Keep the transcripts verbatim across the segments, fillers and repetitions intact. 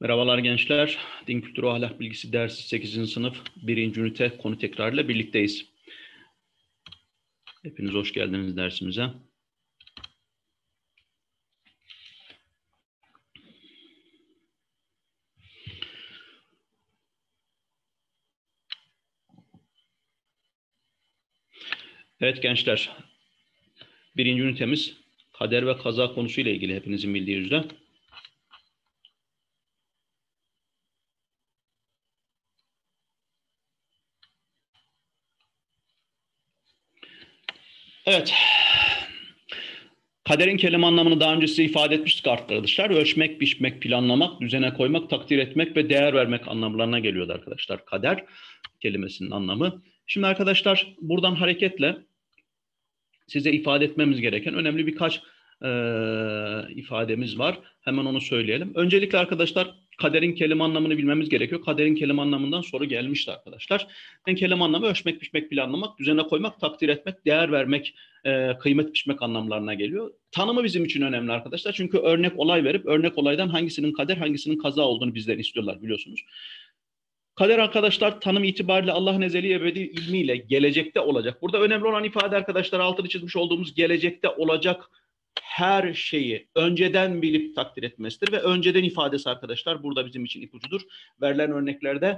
Merhabalar gençler. Din Kültürü Ahlak Bilgisi dersi sekizinci sınıf birinci ünite konu tekrarıyla birlikteyiz. Hepiniz hoş geldiniz dersimize. Evet gençler, birinci ünitemiz kader ve kaza konusuyla ilgili hepinizin bildiği üzere. Evet, kaderin kelime anlamını daha önce size ifade etmiştik arkadaşlar. Ölçmek, biçmek, planlamak, düzene koymak, takdir etmek ve değer vermek anlamlarına geliyordu arkadaşlar. Kader kelimesinin anlamı. Şimdi arkadaşlar buradan hareketle size ifade etmemiz gereken önemli birkaç e, ifademiz var. Hemen onu söyleyelim. Öncelikle arkadaşlar kaderin kelime anlamını bilmemiz gerekiyor. Kaderin kelime anlamından soru gelmişti arkadaşlar. Yani kelime anlamı ölçmek, biçmek, planlamak, düzene koymak, takdir etmek, değer vermek, e, kıymet biçmek anlamlarına geliyor. Tanımı bizim için önemli arkadaşlar. Çünkü örnek olay verip örnek olaydan hangisinin kader, hangisinin kaza olduğunu bizden istiyorlar biliyorsunuz. Kader arkadaşlar tanım itibariyle Allah'ın ezeli ebedi ilmiyle gelecekte olacak. Burada önemli olan ifade arkadaşlar altını çizmiş olduğumuz gelecekte olacak her şeyi önceden bilip takdir etmesidir. Ve önceden ifadesi arkadaşlar burada bizim için ipucudur. Verilen örneklerde,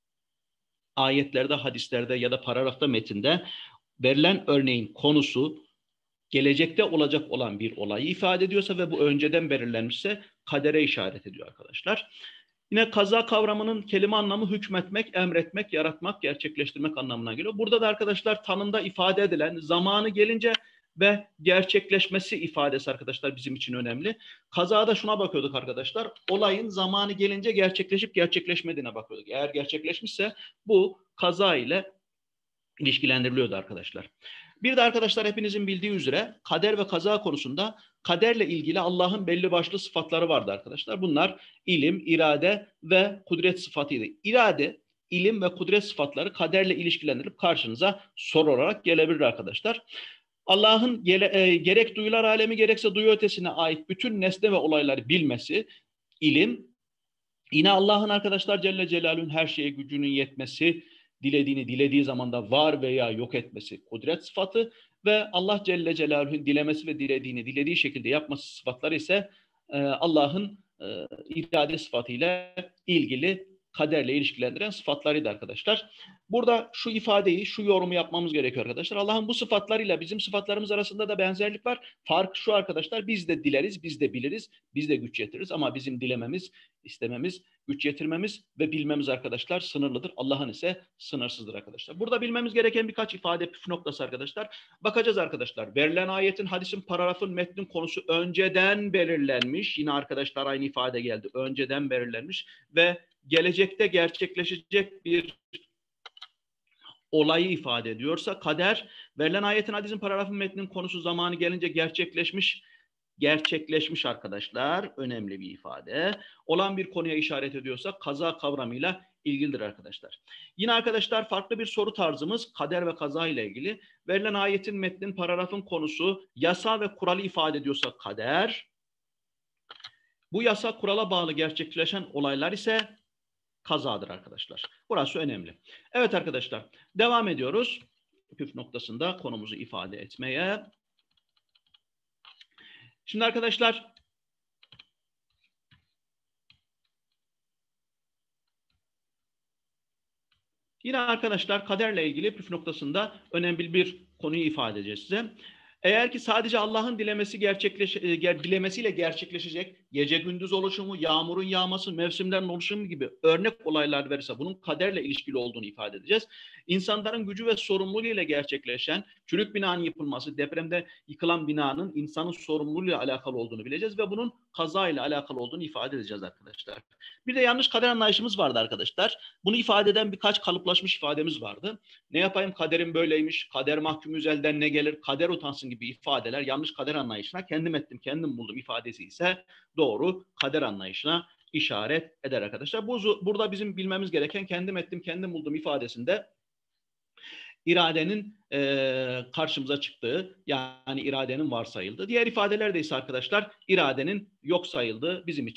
ayetlerde, hadislerde ya da paragrafta, metinde verilen örneğin konusu gelecekte olacak olan bir olayı ifade ediyorsa ve bu önceden belirlenmişse kadere işaret ediyor arkadaşlar. Yine kaza kavramının kelime anlamı hükmetmek, emretmek, yaratmak, gerçekleştirmek anlamına geliyor. Burada da arkadaşlar tanımda ifade edilen zamanı gelince ve gerçekleşmesi ifadesi arkadaşlar bizim için önemli. Kazada şuna bakıyorduk arkadaşlar. Olayın zamanı gelince gerçekleşip gerçekleşmediğine bakıyorduk. Eğer gerçekleşmişse bu kaza ile ilişkilendiriliyordu arkadaşlar. Bir de arkadaşlar hepinizin bildiği üzere kader ve kaza konusunda kaderle ilgili Allah'ın belli başlı sıfatları vardı arkadaşlar. Bunlar ilim, irade ve kudret sıfatıydı. İrade, ilim ve kudret sıfatları kaderle ilişkilendirilip karşınıza soru olarak gelebilir arkadaşlar. Allah'ın e, gerek duyular alemi gerekse duyu ötesine ait bütün nesne ve olayları bilmesi, ilim, yine Allah'ın arkadaşlar Celle Celaluhu'nun her şeye gücünün yetmesi, dilediğini dilediği zamanda var veya yok etmesi kudret sıfatı ve Allah Celle Celaluhu'nun dilemesi ve dilediğini dilediği şekilde yapması sıfatları ise e, Allah'ın e, irade sıfatıyla ilgili kaderle ilişkilendiren sıfatlarıydı arkadaşlar. Burada şu ifadeyi, şu yorumu yapmamız gerekiyor arkadaşlar. Allah'ın bu sıfatlarıyla bizim sıfatlarımız arasında da benzerlik var. Fark şu arkadaşlar, biz de dileriz, biz de biliriz, biz de güç yetiririz ama bizim dilememiz, istememiz, güç yetirmemiz ve bilmemiz arkadaşlar sınırlıdır. Allah'ın ise sınırsızdır arkadaşlar. Burada bilmemiz gereken birkaç ifade püf noktası arkadaşlar. Bakacağız arkadaşlar. Verilen ayetin, hadisin, paragrafın, metnin konusu önceden belirlenmiş. Yine arkadaşlar aynı ifade geldi. Önceden belirlenmiş ve gelecekte gerçekleşecek bir olayı ifade ediyorsa kader, verilen ayetin, hadisin, paragrafın, metnin konusu zamanı gelince gerçekleşmiş, gerçekleşmiş arkadaşlar, önemli bir ifade. Olan bir konuya işaret ediyorsa kaza kavramıyla ilgilidir arkadaşlar. Yine arkadaşlar farklı bir soru tarzımız kader ve kaza ile ilgili. Verilen ayetin, metnin, paragrafın konusu yasa ve kuralı ifade ediyorsa kader. Bu yasa kurala bağlı gerçekleşen olaylar ise kazadır arkadaşlar. Burası önemli. Evet arkadaşlar, devam ediyoruz. Püf noktasında konumuzu ifade etmeye. Şimdi arkadaşlar yine arkadaşlar kaderle ilgili püf noktasında önemli bir konuyu ifade edeceğiz size. Eğer ki sadece Allah'ın dilemesi gerçekleş, dilemesiyle gerçekleşecek gece gündüz oluşumu, yağmurun yağması, mevsimlerin oluşumu gibi örnek olaylar verirse bunun kaderle ilişkili olduğunu ifade edeceğiz. İnsanların gücü ve sorumluluğuyla gerçekleşen çürük binanın yıkılması, depremde yıkılan binanın insanın sorumluluğuyla alakalı olduğunu bileceğiz ve bunun kaza ile alakalı olduğunu ifade edeceğiz arkadaşlar. Bir de yanlış kader anlayışımız vardı arkadaşlar. Bunu ifade eden birkaç kalıplaşmış ifademiz vardı. Ne yapayım, kaderim böyleymiş, kader mahkumuyuz, elden ne gelir, kader utansın gibi ifadeler yanlış kader anlayışına, kendim ettim, kendim buldum ifadesi ise doğru kader anlayışına işaret eder arkadaşlar. Bu, burada bizim bilmemiz gereken kendim ettim, kendim buldum ifadesinde iradenin e, karşımıza çıktığı, yani iradenin varsayıldığı. Diğer ifadelerde ise arkadaşlar iradenin yok sayıldığı bizim için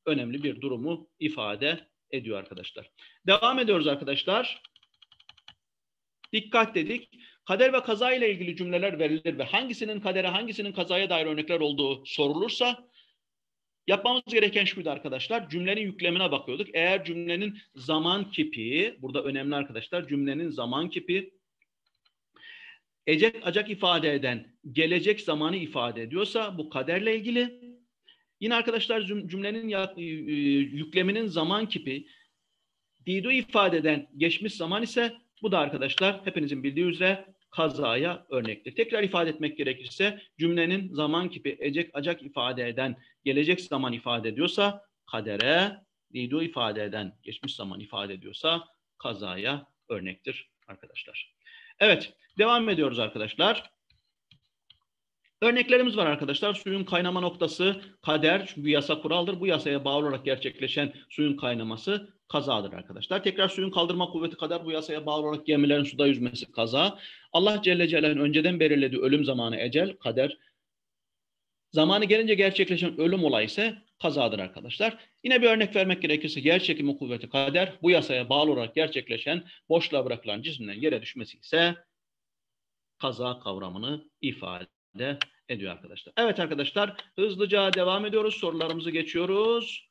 önemli bir durumu ifade ediyor arkadaşlar. Devam ediyoruz arkadaşlar. Dikkat dedik. Kader ve kaza ile ilgili cümleler verilir ve hangisinin kadere, hangisinin kazaya dair örnekler olduğu sorulursa yapmamız gereken şuydu arkadaşlar. Cümlenin yüklemine bakıyorduk. Eğer cümlenin zaman kipi, burada önemli arkadaşlar, cümlenin zaman kipi ecek acak ifade eden gelecek zamanı ifade ediyorsa bu kaderle ilgili. Yine arkadaşlar cümlenin yükleminin zaman kipi didu ifade eden geçmiş zaman ise bu da arkadaşlar hepinizin bildiği üzere kazaya örnektir. Tekrar ifade etmek gerekirse cümlenin zaman kipi ecek acak ifade eden gelecek zaman ifade ediyorsa kadere, didu ifade eden geçmiş zaman ifade ediyorsa kazaya örnektir arkadaşlar. Evet, devam ediyoruz arkadaşlar. Örneklerimiz var arkadaşlar. Suyun kaynama noktası kader, çünkü yasa kuraldır. Bu yasaya bağlı olarak gerçekleşen suyun kaynaması kazadır arkadaşlar. Tekrar suyun kaldırma kuvveti kadar bu yasaya bağlı olarak gemilerin suda yüzmesi kaza. Allah Celle Celaluhu'nun önceden belirlediği ölüm zamanı ecel, kader. Zamanı gelince gerçekleşen ölüm olayı ise kazadır arkadaşlar. Yine bir örnek vermek gerekirse yer çekimi kuvveti kader, bu yasaya bağlı olarak gerçekleşen boşluğa bırakılan cismden yere düşmesi ise kaza kavramını ifade ediyor arkadaşlar. Evet arkadaşlar, hızlıca devam ediyoruz. Sorularımızı geçiyoruz.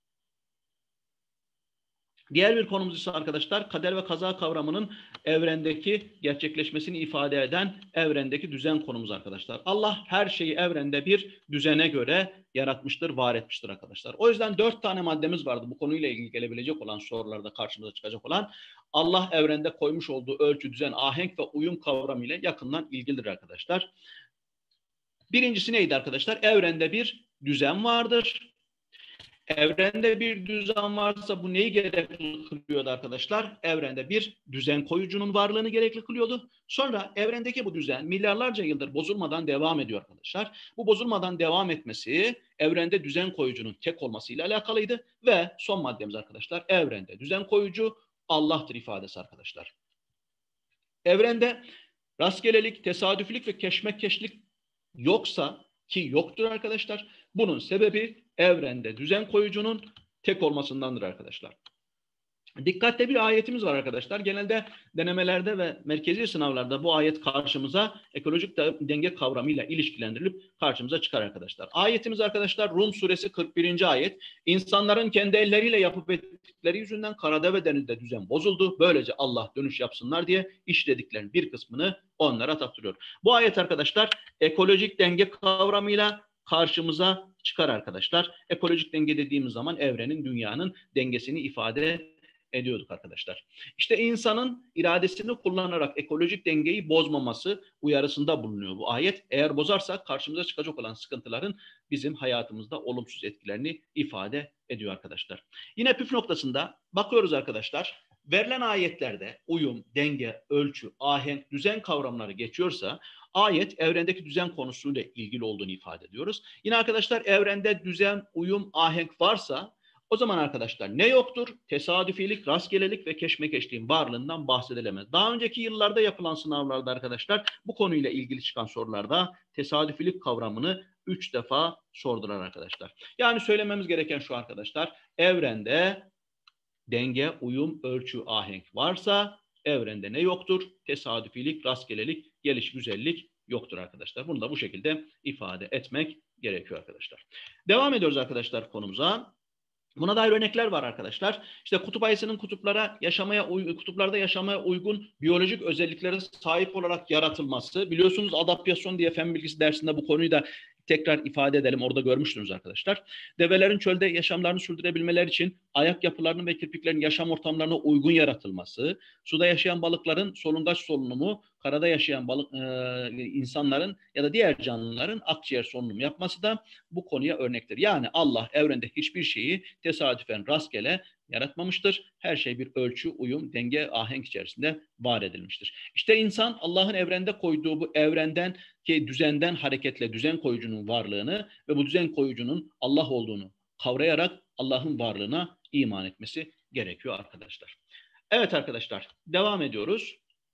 Diğer bir konumuz ise arkadaşlar kader ve kaza kavramının evrendeki gerçekleşmesini ifade eden evrendeki düzen konumuz arkadaşlar. Allah her şeyi evrende bir düzene göre yaratmıştır, var etmiştir arkadaşlar. O yüzden dört tane maddemiz vardı bu konuyla ilgili gelebilecek olan sorularda karşımıza çıkacak olan. Allah evrende koymuş olduğu ölçü, düzen, ahenk ve uyum kavramı ile yakından ilgilidir arkadaşlar. Birincisi neydi arkadaşlar? Evrende bir düzen vardır. Evrende bir düzen varsa bu neyi gerekli kılıyordu arkadaşlar? Evrende bir düzen koyucunun varlığını gerekli kılıyordu. Sonra evrendeki bu düzen milyarlarca yıldır bozulmadan devam ediyor arkadaşlar. Bu bozulmadan devam etmesi evrende düzen koyucunun tek olmasıyla alakalıydı. Ve son maddemiz arkadaşlar evrende düzen koyucu Allah'tır ifadesi arkadaşlar. Evrende rastgelelik, tesadüflük ve keşmekeşlik yoksa ki yoktur arkadaşlar. Bunun sebebi evrende düzen koyucunun tek olmasındandır arkadaşlar. Dikkatle bir ayetimiz var arkadaşlar. Genelde denemelerde ve merkezi sınavlarda bu ayet karşımıza ekolojik denge kavramıyla ilişkilendirilip karşımıza çıkar arkadaşlar. Ayetimiz arkadaşlar Rum suresi kırk birinci ayet. İnsanların kendi elleriyle yapıp ettikleri yüzünden karada ve denizde düzen bozuldu. Böylece Allah dönüş yapsınlar diye işlediklerinin bir kısmını onlara taktırıyor. Bu ayet arkadaşlar ekolojik denge kavramıyla karşımıza çıkar arkadaşlar. Ekolojik denge dediğimiz zaman evrenin, dünyanın dengesini ifade ediyorduk arkadaşlar. İşte insanın iradesini kullanarak ekolojik dengeyi bozmaması uyarısında bulunuyor bu ayet. Eğer bozarsak karşımıza çıkacak olan sıkıntıların bizim hayatımızda olumsuz etkilerini ifade ediyor arkadaşlar. Yine püf noktasında bakıyoruz arkadaşlar. Verilen ayetlerde uyum, denge, ölçü, ahenk, düzen kavramları geçiyorsa ayet evrendeki düzen konusuyla ilgili olduğunu ifade ediyoruz. Yine arkadaşlar evrende düzen, uyum, ahenk varsa o zaman arkadaşlar ne yoktur? Tesadüfilik, rastgelelik ve keşmekeşliğin varlığından bahsedilemez. Daha önceki yıllarda yapılan sınavlarda arkadaşlar bu konuyla ilgili çıkan sorularda tesadüfilik kavramını üç defa sordular arkadaşlar. Yani söylememiz gereken şu arkadaşlar, evrende denge, uyum, ölçü, ahenk varsa evrende ne yoktur? Tesadüfilik, rastgelelik, geliş, güzellik yoktur arkadaşlar. Bunu da bu şekilde ifade etmek gerekiyor arkadaşlar. Devam ediyoruz arkadaşlar konumuza. Buna dair örnekler var arkadaşlar. İşte kutup ayısının kutuplara yaşamaya kutuplarda yaşamaya uygun biyolojik özelliklere sahip olarak yaratılması. Biliyorsunuz adaptasyon diye fen bilgisi dersinde bu konuyu da tekrar ifade edelim. Orada görmüştünüz arkadaşlar. Develerin çölde yaşamlarını sürdürebilmeleri için ayak yapılarının ve kirpiklerin yaşam ortamlarına uygun yaratılması, suda yaşayan balıkların solungaç solunumu, karada yaşayan balık e, insanların ya da diğer canlıların akciğer solunumu yapması da bu konuya örnektir. Yani Allah evrende hiçbir şeyi tesadüfen rastgele yaratmamıştır. Her şey bir ölçü, uyum, denge, ahenk içerisinde var edilmiştir. İşte insan Allah'ın evrende koyduğu bu evrenden ki düzenden hareketle düzen koyucunun varlığını ve bu düzen koyucunun Allah olduğunu kavrayarak Allah'ın varlığına iman etmesi gerekiyor arkadaşlar. Evet arkadaşlar, devam ediyoruz.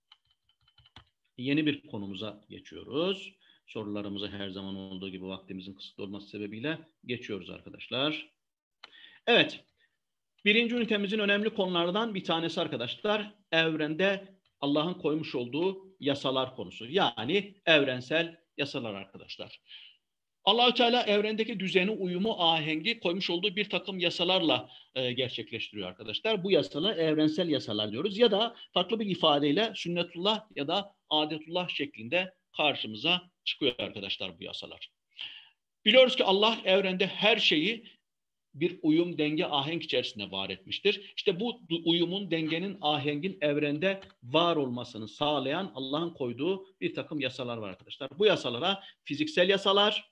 Yeni bir konumuza geçiyoruz. Sorularımızı her zaman olduğu gibi vaktimizin kısıtlı olması sebebiyle geçiyoruz arkadaşlar. Evet, birinci ünitemizin önemli konulardan bir tanesi arkadaşlar, evrende Allah'ın koymuş olduğu yasalar konusu. Yani evrensel yasalar arkadaşlar. Allah-u Teala evrendeki düzeni, uyumu, ahengi koymuş olduğu bir takım yasalarla e, gerçekleştiriyor arkadaşlar. Bu yasalar evrensel yasalar diyoruz ya da farklı bir ifadeyle sünnetullah ya da adetullah şeklinde karşımıza çıkıyor arkadaşlar bu yasalar. Biliyoruz ki Allah evrende her şeyi bir uyum, denge, ahenk içerisinde var etmiştir. İşte bu uyumun, dengenin, ahengin evrende var olmasını sağlayan Allah'ın koyduğu bir takım yasalar var arkadaşlar. Bu yasalara fiziksel yasalar,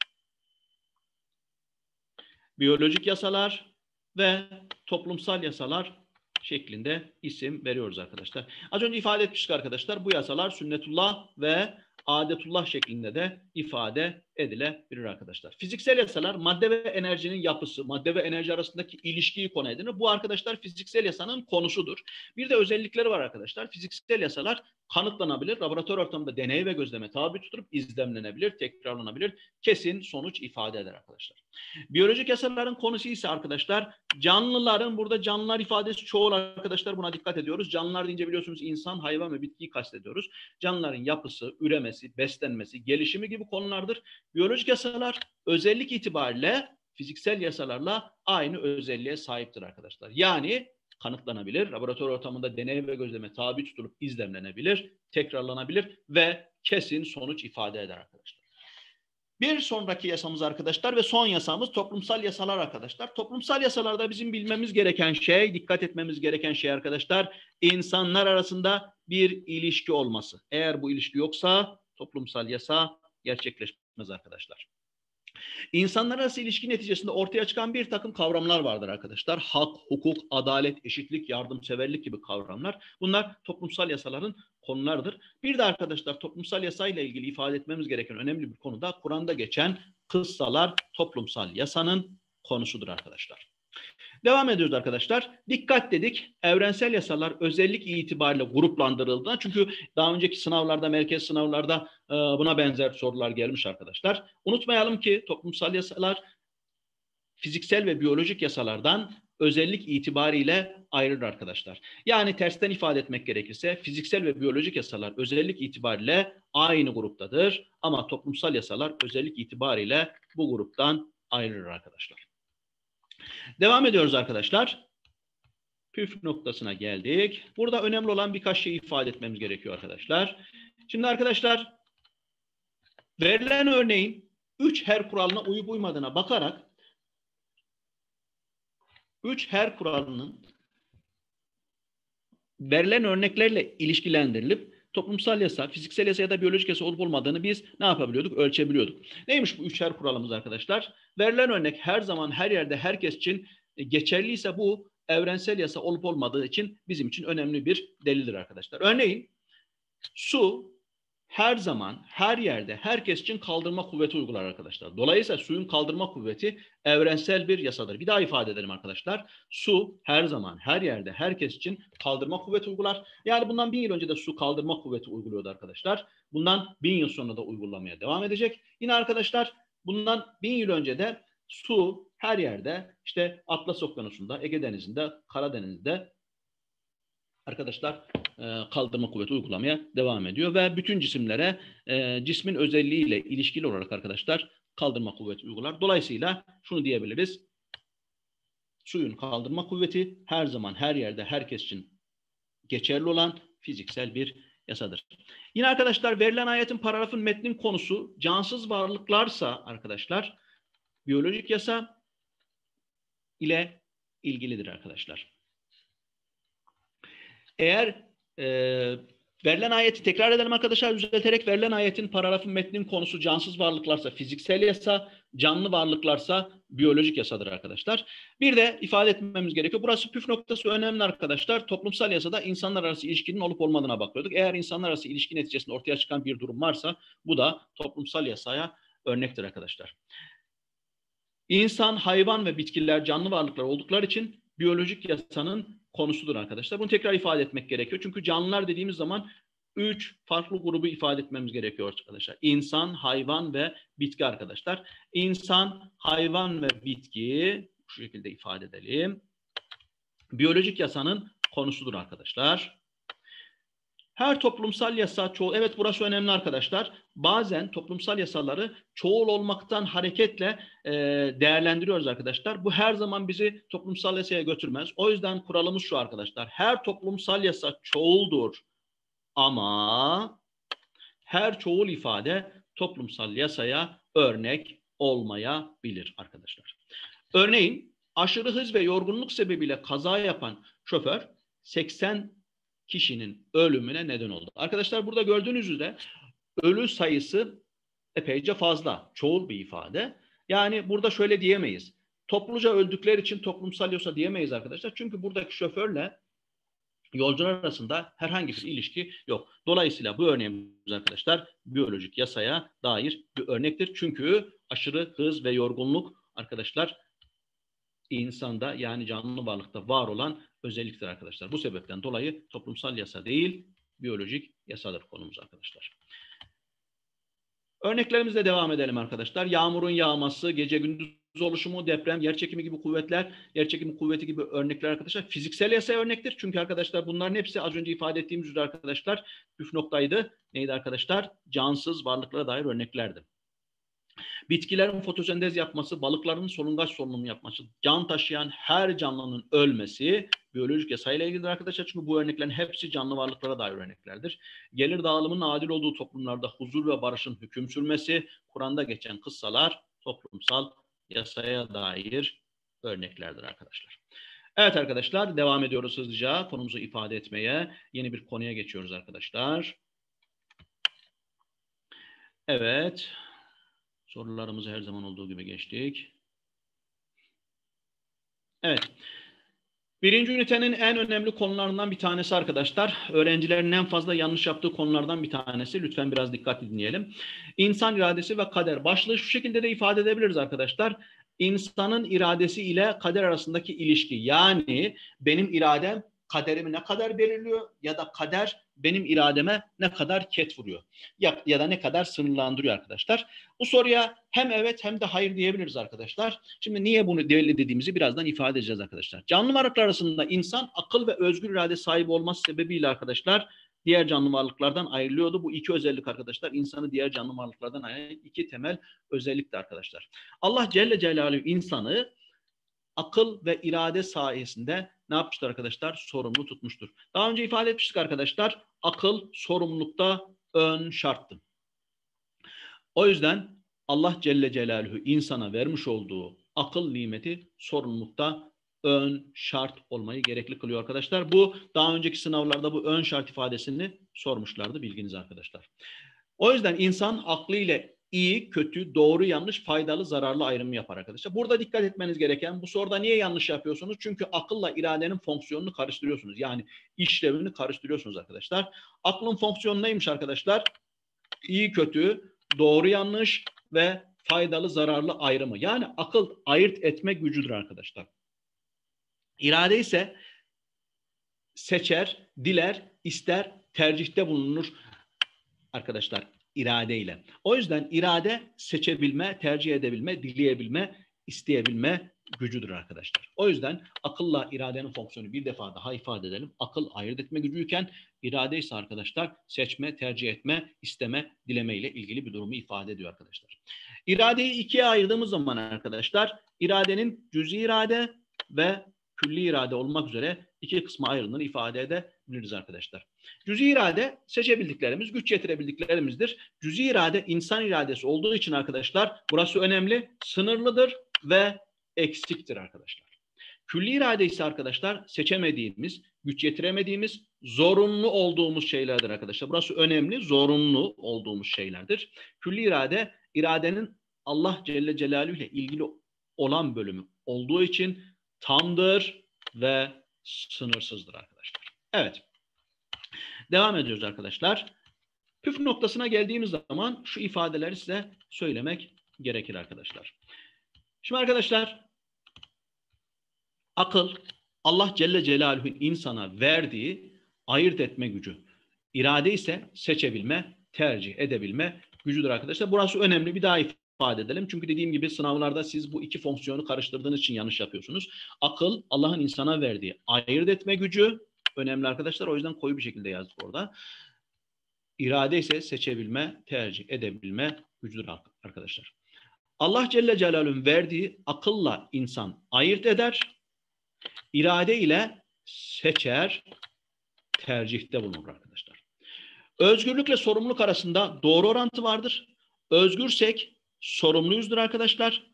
biyolojik yasalar ve toplumsal yasalar şeklinde isim veriyoruz arkadaşlar. Az önce ifade etmiştik arkadaşlar. Bu yasalar sünnetullah ve adetullah şeklinde de ifade edilebilir arkadaşlar. Fiziksel yasalar madde ve enerjinin yapısı, madde ve enerji arasındaki ilişkiyi konu edinir. Bu arkadaşlar fiziksel yasanın konusudur. Bir de özellikleri var arkadaşlar. Fiziksel yasalar kanıtlanabilir, laboratuvar ortamında deney ve gözleme tabi tutulup izlemlenebilir, tekrarlanabilir, kesin sonuç ifade eder arkadaşlar. Biyolojik yasaların konusu ise arkadaşlar canlıların, burada canlılar ifadesi çoğul arkadaşlar, buna dikkat ediyoruz. Canlılar deyince biliyorsunuz insan, hayvan ve bitkiyi kastediyoruz. Canlıların yapısı, üremesi, beslenmesi, gelişimi gibi konulardır. Biyolojik yasalar özellik itibariyle fiziksel yasalarla aynı özelliğe sahiptir arkadaşlar. Yani kanıtlanabilir, laboratuvar ortamında deney ve gözleme tabi tutulup izlemlenebilir, tekrarlanabilir ve kesin sonuç ifade eder arkadaşlar. Bir sonraki yasamız arkadaşlar ve son yasamız toplumsal yasalar arkadaşlar. Toplumsal yasalarda bizim bilmemiz gereken şey, dikkat etmemiz gereken şey arkadaşlar, insanlar arasında bir ilişki olması. Eğer bu ilişki yoksa toplumsal yasa gerçekleşmez arkadaşlar. İnsanlar arası ilişki neticesinde ortaya çıkan bir takım kavramlar vardır arkadaşlar. Hak, hukuk, adalet, eşitlik, yardımseverlik gibi kavramlar. Bunlar toplumsal yasaların konularıdır. Bir de arkadaşlar toplumsal yasayla ilgili ifade etmemiz gereken önemli bir konu da Kur'an'da geçen kıssalar toplumsal yasanın konusudur arkadaşlar. Devam ediyoruz arkadaşlar. Dikkat dedik. Evrensel yasalar özellik itibariyle gruplandırıldığında, çünkü daha önceki sınavlarda, merkez sınavlarda e, buna benzer sorular gelmiş arkadaşlar. Unutmayalım ki toplumsal yasalar fiziksel ve biyolojik yasalardan özellik itibariyle ayrılır arkadaşlar. Yani tersten ifade etmek gerekirse fiziksel ve biyolojik yasalar özellik itibariyle aynı gruptadır ama toplumsal yasalar özellik itibariyle bu gruptan ayrılır arkadaşlar. Devam ediyoruz arkadaşlar. Püf noktasına geldik. Burada önemli olan birkaç şey ifade etmemiz gerekiyor arkadaşlar. Şimdi arkadaşlar verilen örneğin üç her kuralına uyup uymadığına bakarak üç her kuralının verilen örneklerle ilişkilendirilip toplumsal yasa, fiziksel yasa ya da biyolojik yasa olup olmadığını biz ne yapabiliyorduk? Ölçebiliyorduk. Neymiş bu üçer kuralımız arkadaşlar? Verilen örnek her zaman, her yerde, herkes için geçerliyse bu evrensel yasa olup olmadığı için bizim için önemli bir delildir arkadaşlar. Örneğin su her zaman, her yerde, herkes için kaldırma kuvveti uygular arkadaşlar. Dolayısıyla suyun kaldırma kuvveti evrensel bir yasadır. Bir daha ifade edelim arkadaşlar. Su her zaman, her yerde, herkes için kaldırma kuvveti uygular. Yani bundan bin yıl önce de su kaldırma kuvveti uyguluyordu arkadaşlar. Bundan bin yıl sonra da uygulamaya devam edecek. Yine arkadaşlar bundan bin yıl önce de su her yerde, işte Atlas Okyanusu'nda, Ege Denizi'nde, Karadeniz'de arkadaşlar kaldırma kuvveti uygulamaya devam ediyor ve bütün cisimlere e, cismin özelliğiyle ilişkili olarak arkadaşlar kaldırma kuvveti uygular. Dolayısıyla şunu diyebiliriz. Suyun kaldırma kuvveti her zaman, her yerde, herkes için geçerli olan fiziksel bir yasadır. Yine arkadaşlar verilen ayetin paragrafın metnin konusu cansız varlıklarsa arkadaşlar biyolojik yasa ile ilgilidir arkadaşlar. Eğer e, verilen ayeti tekrar edelim arkadaşlar, düzelterek verilen ayetin paragrafın metnin konusu cansız varlıklarsa fiziksel yasa, canlı varlıklarsa biyolojik yasadır arkadaşlar. Bir de ifade etmemiz gerekiyor. Burası püf noktası önemli arkadaşlar. Toplumsal yasada insanlar arası ilişkinin olup olmadığına bakıyorduk. Eğer insanlar arası ilişki neticesinde ortaya çıkan bir durum varsa bu da toplumsal yasaya örnektir arkadaşlar. İnsan, hayvan ve bitkiler canlı varlıklar oldukları için biyolojik yasanın konusudur arkadaşlar. Bunu tekrar ifade etmek gerekiyor. Çünkü canlılar dediğimiz zaman üç farklı grubu ifade etmemiz gerekiyor arkadaşlar. İnsan, hayvan ve bitki arkadaşlar. İnsan, hayvan ve bitki şu şekilde ifade edelim. Biyolojik yasanın konusudur arkadaşlar. Her toplumsal yasa çoğul, evet burası önemli arkadaşlar. Bazen toplumsal yasaları çoğul olmaktan hareketle e, değerlendiriyoruz arkadaşlar. Bu her zaman bizi toplumsal yasaya götürmez. O yüzden kuralımız şu arkadaşlar. Her toplumsal yasa çoğuldur ama her çoğul ifade toplumsal yasaya örnek olmayabilir arkadaşlar. Örneğin aşırı hız ve yorgunluk sebebiyle kaza yapan şoför seksen kişinin ölümüne neden oldu. Arkadaşlar burada gördüğünüz üzere ölü sayısı epeyce fazla. Çoğul bir ifade. Yani burada şöyle diyemeyiz. Topluca öldükleri için toplumsal yasa diyemeyiz arkadaşlar. Çünkü buradaki şoförle yolcular arasında herhangi bir ilişki yok. Dolayısıyla bu örneğimiz arkadaşlar biyolojik yasaya dair bir örnektir. Çünkü aşırı hız ve yorgunluk arkadaşlar insanda yani canlı varlıkta var olan özelliktir arkadaşlar. Bu sebepten dolayı toplumsal yasa değil, biyolojik yasadır konumuz arkadaşlar. Örneklerimizle devam edelim arkadaşlar. Yağmurun yağması, gece gündüz oluşumu, deprem, yerçekimi gibi kuvvetler, yerçekimi kuvveti gibi örnekler arkadaşlar. Fiziksel yasaya örnektir. Çünkü arkadaşlar bunların hepsi az önce ifade ettiğimiz üzere arkadaşlar püf noktaydı. Neydi arkadaşlar? Cansız varlıklara dair örneklerdi. Bitkilerin fotosentez yapması, balıkların solungaç solunumu yapması, can taşıyan her canlının ölmesi biyolojik yasayla ilgilidir arkadaşlar. Çünkü bu örneklerin hepsi canlı varlıklara dair örneklerdir. Gelir dağılımının adil olduğu toplumlarda huzur ve barışın hüküm sürmesi, Kur'an'da geçen kıssalar toplumsal yasaya dair örneklerdir arkadaşlar. Evet arkadaşlar devam ediyoruz hızlıca konumuzu ifade etmeye. Yeni bir konuya geçiyoruz arkadaşlar. Evet. Sorularımızı her zaman olduğu gibi geçtik. Evet. Birinci ünitenin en önemli konularından bir tanesi arkadaşlar. Öğrencilerin en fazla yanlış yaptığı konulardan bir tanesi. Lütfen biraz dikkat dinleyelim. İnsan iradesi ve kader. Başlığı şu şekilde de ifade edebiliriz arkadaşlar. İnsanın iradesi ile kader arasındaki ilişki. Yani benim iradem kaderimi ne kadar belirliyor ya da kader benim irademe ne kadar ket vuruyor ya, ya da ne kadar sınırlandırıyor arkadaşlar. Bu soruya hem evet hem de hayır diyebiliriz arkadaşlar. Şimdi niye bunu değerli dediğimizi birazdan ifade edeceğiz arkadaşlar. Canlı varlıklar arasında insan akıl ve özgür irade sahibi olması sebebiyle arkadaşlar diğer canlı varlıklardan ayrılıyordu. Bu iki özellik arkadaşlar insanı diğer canlı varlıklardan ayıran iki temel özellikti arkadaşlar. Allah Celle Celaluhu insanı akıl ve irade sayesinde ne yapmıştır arkadaşlar? Sorumlu tutmuştur. Daha önce ifade etmiştik arkadaşlar. Akıl sorumlulukta ön şarttı. O yüzden Allah Celle Celaluhu insana vermiş olduğu akıl nimeti sorumlulukta ön şart olmayı gerekli kılıyor arkadaşlar. Bu daha önceki sınavlarda bu ön şart ifadesini sormuşlardı bilginiz arkadaşlar. O yüzden insan aklıyla iyi, kötü, doğru, yanlış, faydalı, zararlı ayrımı yapar arkadaşlar. Burada dikkat etmeniz gereken bu soruda niye yanlış yapıyorsunuz? Çünkü akılla iradenin fonksiyonunu karıştırıyorsunuz. Yani işlevini karıştırıyorsunuz arkadaşlar. Aklın fonksiyonu neymiş arkadaşlar? İyi, kötü, doğru, yanlış ve faydalı, zararlı ayrımı. Yani akıl ayırt etme gücüdür arkadaşlar. İrade ise seçer, diler, ister, tercihte bulunur arkadaşlar. İradeyle. O yüzden irade seçebilme, tercih edebilme, dileyebilme, isteyebilme gücüdür arkadaşlar. O yüzden akılla iradenin fonksiyonu bir defa daha ifade edelim. Akıl ayırt etme gücüyken irade ise arkadaşlar seçme, tercih etme, isteme, dileme ile ilgili bir durumu ifade ediyor arkadaşlar. İradeyi ikiye ayırdığımız zaman arkadaşlar iradenin cüz'i irade ve külli irade olmak üzere iki kısma ayrıldığını ifade edebiliriz arkadaşlar. Cüz'i irade seçebildiklerimiz, güç yetirebildiklerimizdir. Cüz'i irade insan iradesi olduğu için arkadaşlar burası önemli, sınırlıdır ve eksiktir arkadaşlar. Külli irade ise arkadaşlar seçemediğimiz, güç yetiremediğimiz, zorunlu olduğumuz şeylerdir arkadaşlar. Burası önemli, zorunlu olduğumuz şeylerdir. Külli irade, iradenin Allah Celle Celaluhu ile ilgili olan bölümü olduğu için tamdır ve sınırsızdır arkadaşlar. Evet. Devam ediyoruz arkadaşlar. Püf noktasına geldiğimiz zaman şu ifadeleri size söylemek gerekir arkadaşlar. Şimdi arkadaşlar akıl Allah Celle Celaluhu insana verdiği ayırt etme gücü. İrade ise seçebilme, tercih edebilme gücüdür arkadaşlar. Burası önemli. Bir daha ifade ifade edelim. Çünkü dediğim gibi sınavlarda siz bu iki fonksiyonu karıştırdığınız için yanlış yapıyorsunuz. Akıl, Allah'ın insana verdiği ayırt etme gücü önemli arkadaşlar. O yüzden koyu bir şekilde yazdık orada. İrade ise seçebilme, tercih edebilme gücüdür arkadaşlar. Allah Celle Celaluhu'nun verdiği akılla insan ayırt eder, irade ile seçer, tercihte bulunur arkadaşlar. Özgürlükle sorumluluk arasında doğru orantı vardır. Özgürsek sorumluyuzdur arkadaşlar.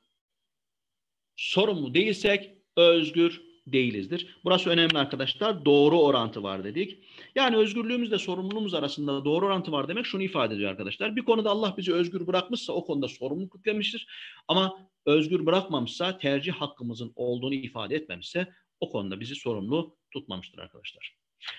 Sorumlu değilsek özgür değilizdir. Burası önemli arkadaşlar. Doğru orantı var dedik. Yani özgürlüğümüzle sorumluluğumuz arasında doğru orantı var demek şunu ifade ediyor arkadaşlar. Bir konuda Allah bizi özgür bırakmışsa o konuda sorumluluk yüklemiştir. Ama özgür bırakmamışsa, tercih hakkımızın olduğunu ifade etmemişse o konuda bizi sorumlu tutmamıştır arkadaşlar.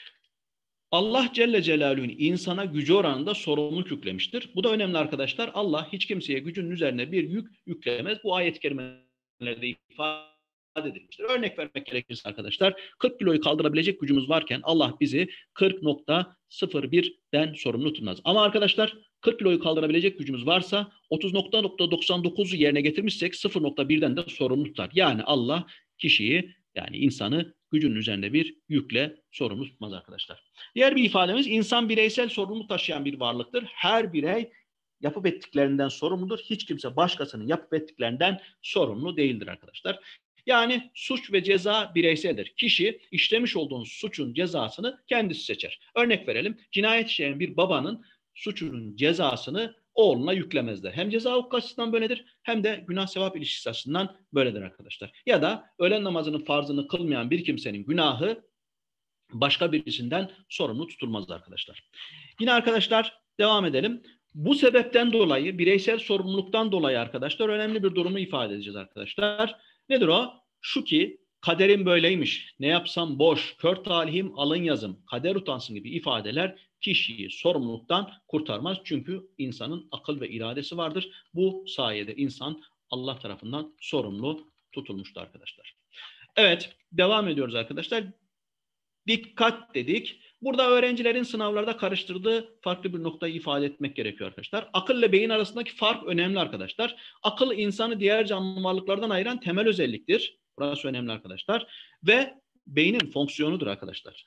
Allah Celle Celaluhu'nun insana gücü oranında sorumluluk yüklemiştir. Bu da önemli arkadaşlar. Allah hiç kimseye gücünün üzerine bir yük yüklemez. Bu ayet-i kerimelerde ifade edilmiştir. Örnek vermek gerekirse arkadaşlar kırk kiloyu kaldırabilecek gücümüz varken Allah bizi kırk nokta sıfır birden sorumlu tutmaz. Ama arkadaşlar kırk kiloyu kaldırabilecek gücümüz varsa otuz nokta doksan dokuzu yerine getirmişsek sıfır nokta birden de sorumlu tutar. Yani Allah kişiyi yani insanı gücünün üzerinde bir yükle sorumlu tutmaz arkadaşlar. Diğer bir ifademiz insan bireysel sorumluluk taşıyan bir varlıktır. Her birey yapıp ettiklerinden sorumludur. Hiç kimse başkasının yapıp ettiklerinden sorumlu değildir arkadaşlar. Yani suç ve ceza bireyseldir. Kişi işlemiş olduğu suçun cezasını kendisi seçer. Örnek verelim. Cinayet işleyen bir babanın suçunun cezasını oğluna yüklemezler. Hem ceza hukuku açısından böyledir hem de günah sevap ilişkisi açısından böyledir arkadaşlar. Ya da öğlen namazının farzını kılmayan bir kimsenin günahı başka birisinden sorumlu tutulmaz arkadaşlar. Yine arkadaşlar devam edelim. Bu sebepten dolayı bireysel sorumluluktan dolayı arkadaşlar önemli bir durumu ifade edeceğiz arkadaşlar. Nedir o? Şu ki kaderim böyleymiş, ne yapsam boş, kör talihim alın yazım, kader utansın gibi ifadeler kişiyi sorumluluktan kurtarmaz. Çünkü insanın akıl ve iradesi vardır. Bu sayede insan Allah tarafından sorumlu tutulmuştur arkadaşlar. Evet, devam ediyoruz arkadaşlar. Dikkat dedik. Burada öğrencilerin sınavlarda karıştırdığı farklı bir noktayı ifade etmek gerekiyor arkadaşlar. Akıl ile beyin arasındaki fark önemli arkadaşlar. Akıl insanı diğer canlı varlıklardan ayıran temel özelliktir. Burası önemli arkadaşlar. Ve beynin fonksiyonudur arkadaşlar.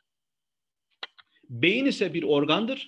Beyin ise bir organdır.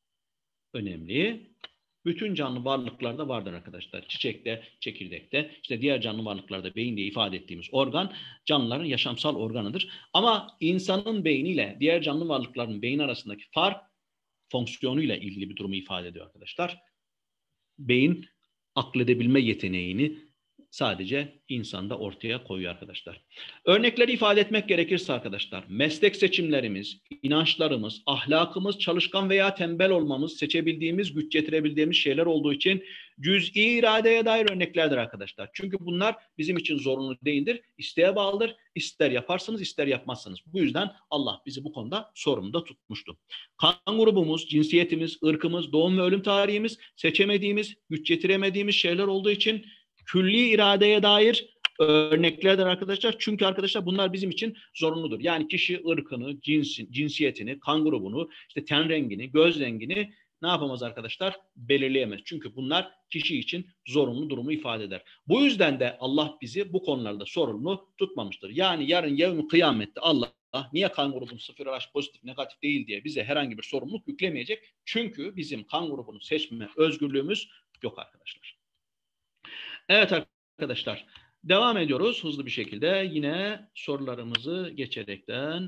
Önemli. Bütün canlı varlıklarda vardır arkadaşlar. Çiçekte, çekirdekte, işte diğer canlı varlıklarda beyin diye ifade ettiğimiz organ canlıların yaşamsal organıdır. Ama insanın beyniyle diğer canlı varlıkların beyin arasındaki fark fonksiyonuyla ilgili bir durumu ifade ediyor arkadaşlar. Beyin akledebilme yeteneğini sadece insanda ortaya koyuyor arkadaşlar. Örnekleri ifade etmek gerekirse arkadaşlar, meslek seçimlerimiz, inançlarımız, ahlakımız, çalışkan veya tembel olmamız, seçebildiğimiz, güç getirebildiğimiz şeyler olduğu için cüz'i iradeye dair örneklerdir arkadaşlar. Çünkü bunlar bizim için zorunlu değildir. İsteğe bağlıdır. İster yaparsınız, ister yapmazsınız. Bu yüzden Allah bizi bu konuda sorumlu tutmuştu. Kan grubumuz, cinsiyetimiz, ırkımız, doğum ve ölüm tarihimiz, seçemediğimiz, güç getiremediğimiz şeyler olduğu için külli iradeye dair örneklerdir arkadaşlar. Çünkü arkadaşlar bunlar bizim için zorunludur. Yani kişi ırkını, cinsin, cinsiyetini, kan grubunu, işte ten rengini, göz rengini ne yapamaz arkadaşlar? Belirleyemez. Çünkü bunlar kişi için zorunlu durumu ifade eder. Bu yüzden de Allah bizi bu konularda sorumlu tutmamıştır. Yani yarın yevmi kıyamette Allah niye kan grubun sıfır RH pozitif negatif değil diye bize herhangi bir sorumluluk yüklemeyecek. Çünkü bizim kan grubunu seçme özgürlüğümüz yok arkadaşlar. Evet arkadaşlar, devam ediyoruz hızlı bir şekilde. Yine sorularımızı geçerekten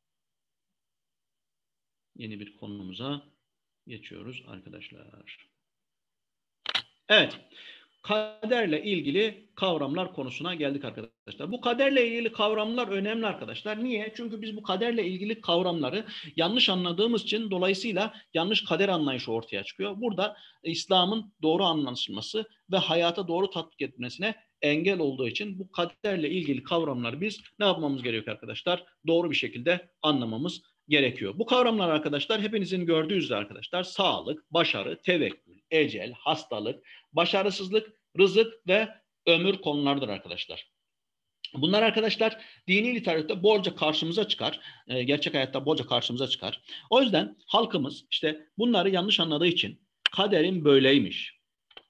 yeni bir konumuza geçiyoruz arkadaşlar. Evet, kaderle ilgili kavramlar konusuna geldik arkadaşlar. Bu kaderle ilgili kavramlar önemli arkadaşlar. Niye? Çünkü biz bu kaderle ilgili kavramları yanlış anladığımız için dolayısıyla yanlış kader anlayışı ortaya çıkıyor. Burada İslam'ın doğru anlaşılması ve hayata doğru tatbik etmesine engel olduğu için bu kaderle ilgili kavramları biz ne yapmamız gerekiyor arkadaşlar? Doğru bir şekilde anlamamız gerekiyor. Bu kavramlar arkadaşlar hepinizin gördüğü üzere arkadaşlar sağlık, başarı, tevekkül, ecel, hastalık, başarısızlık, rızık ve ömür konulardır arkadaşlar. Bunlar arkadaşlar dini literatürde bolca karşımıza çıkar. E, gerçek hayatta bolca karşımıza çıkar. O yüzden halkımız işte bunları yanlış anladığı için kaderin böyleymiş,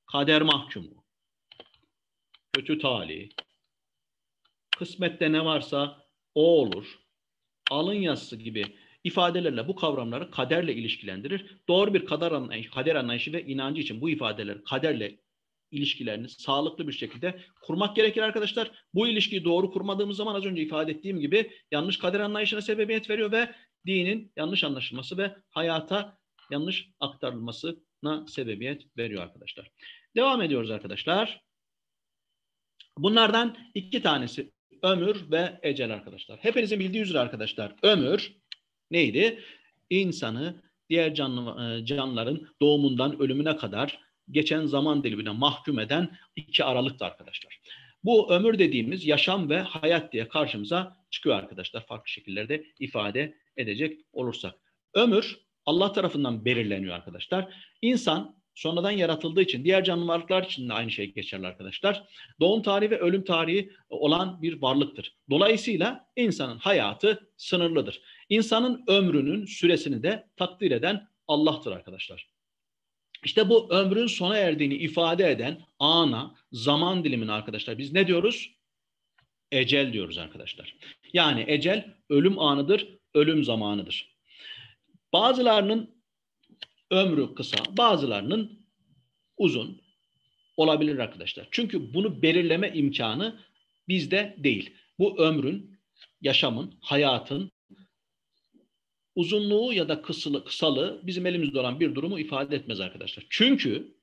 kader mahkumu, kötü talih, kısmette ne varsa o olur, alın yazısı gibi ifadelerle bu kavramları kaderle ilişkilendirir. Doğru bir kader anlayışı, kader anlayışı ve inancı için bu ifadeler kaderle ilişkilerini sağlıklı bir şekilde kurmak gerekir arkadaşlar. Bu ilişkiyi doğru kurmadığımız zaman az önce ifade ettiğim gibi yanlış kader anlayışına sebebiyet veriyor ve dinin yanlış anlaşılması ve hayata yanlış aktarılmasına sebebiyet veriyor arkadaşlar. Devam ediyoruz arkadaşlar. Bunlardan iki tanesi ömür ve ecel arkadaşlar. Hepinizin bildiği üzere arkadaşlar ömür neydi? İnsanı diğer canlı, canlıların doğumundan ölümüne kadar geçen zaman dilimine mahkum eden iki aralıktı arkadaşlar. Bu ömür dediğimiz yaşam ve hayat diye karşımıza çıkıyor arkadaşlar. Farklı şekillerde ifade edecek olursak. Ömür Allah tarafından belirleniyor arkadaşlar. İnsan sonradan yaratıldığı için diğer canlı varlıklar için de aynı şey geçerli arkadaşlar. Doğum tarihi ve ölüm tarihi olan bir varlıktır. Dolayısıyla insanın hayatı sınırlıdır. İnsanın ömrünün süresini de takdir eden Allah'tır arkadaşlar. İşte bu ömrün sona erdiğini ifade eden ana, zaman dilimini arkadaşlar biz ne diyoruz? Ecel diyoruz arkadaşlar. Yani ecel ölüm anıdır, ölüm zamanıdır. Bazılarının ömrü kısa, bazılarının uzun olabilir arkadaşlar. Çünkü bunu belirleme imkanı bizde değil. Bu ömrün, yaşamın, hayatın uzunluğu ya da kısalığı, kısalığı bizim elimizde olan bir durumu ifade etmez arkadaşlar. Çünkü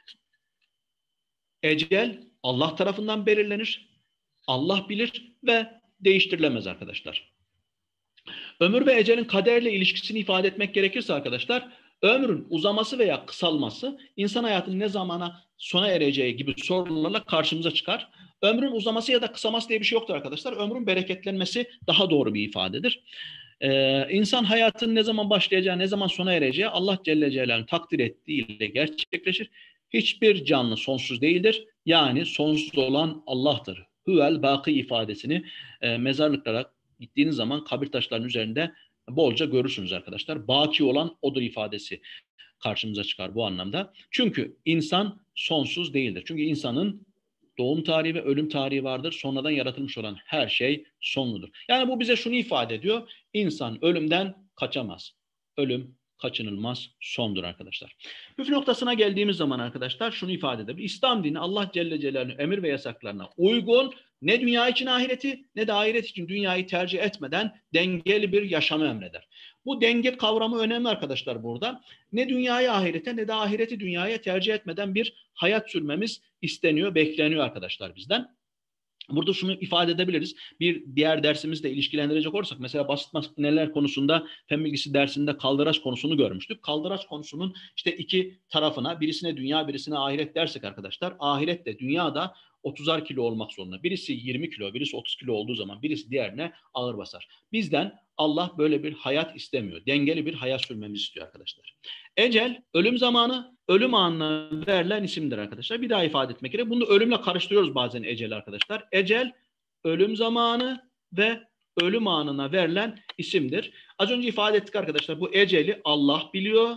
ecel Allah tarafından belirlenir, Allah bilir ve değiştirilemez arkadaşlar. Ömür ve ecelin kaderle ilişkisini ifade etmek gerekirse arkadaşlar, ömrün uzaması veya kısalması insan hayatının ne zamana sona ereceği gibi sorunlarla karşımıza çıkar. Ömrün uzaması ya da kısalması diye bir şey yoktur arkadaşlar. Ömrün bereketlenmesi daha doğru bir ifadedir. Ee, insan hayatının ne zaman başlayacağı, ne zaman sona ereceği Allah Celle Celaluhu'nun takdir ettiğiyle gerçekleşir. Hiçbir canlı sonsuz değildir. Yani sonsuz olan Allah'tır. Huvel baki ifadesini e, mezarlıklara gittiğiniz zaman kabir taşlarının üzerinde bolca görürsünüz arkadaşlar. Baki olan odur ifadesi karşımıza çıkar bu anlamda. Çünkü insan sonsuz değildir. Çünkü insanın doğum tarihi ve ölüm tarihi vardır. Sonradan yaratılmış olan her şey sonludur. Yani bu bize şunu ifade ediyor. İnsan ölümden kaçamaz. Ölüm kaçınılmaz sondur arkadaşlar. Püf noktasına geldiğimiz zaman arkadaşlar şunu ifade edebilir. İslam dini Allah Celle Celaluhu'nun emir ve yasaklarına uygun ne dünya için ahireti ne de ahiret için dünyayı tercih etmeden dengeli bir yaşamı emreder. Bu denge kavramı önemli arkadaşlar burada. Ne dünyayı ahirete ne de ahireti dünyaya tercih etmeden bir hayat sürmemiz isteniyor, bekleniyor arkadaşlar bizden. Burada şunu ifade edebiliriz. Bir diğer dersimizle ilişkilendirecek olursak mesela basit makineler konusunda fen bilgisi dersinde kaldıraç konusunu görmüştük. Kaldıraç konusunun işte iki tarafına birisine dünya birisine ahiret dersek arkadaşlar ahiret de dünya da otuzar kilo olmak zorunda. Birisi yirmi kilo, birisi otuz kilo olduğu zaman birisi diğerine ağır basar. Bizden Allah böyle bir hayat istemiyor. Dengeli bir hayat sürmemizi istiyor arkadaşlar. Ecel, ölüm zamanı, ölüm anına verilen isimdir arkadaşlar. Bir daha ifade etmek gerekir. Bunu ölümle karıştırıyoruz bazen ecel arkadaşlar. Ecel, ölüm zamanı ve ölüm anına verilen isimdir. Az önce ifade ettik arkadaşlar. Bu eceli Allah biliyor,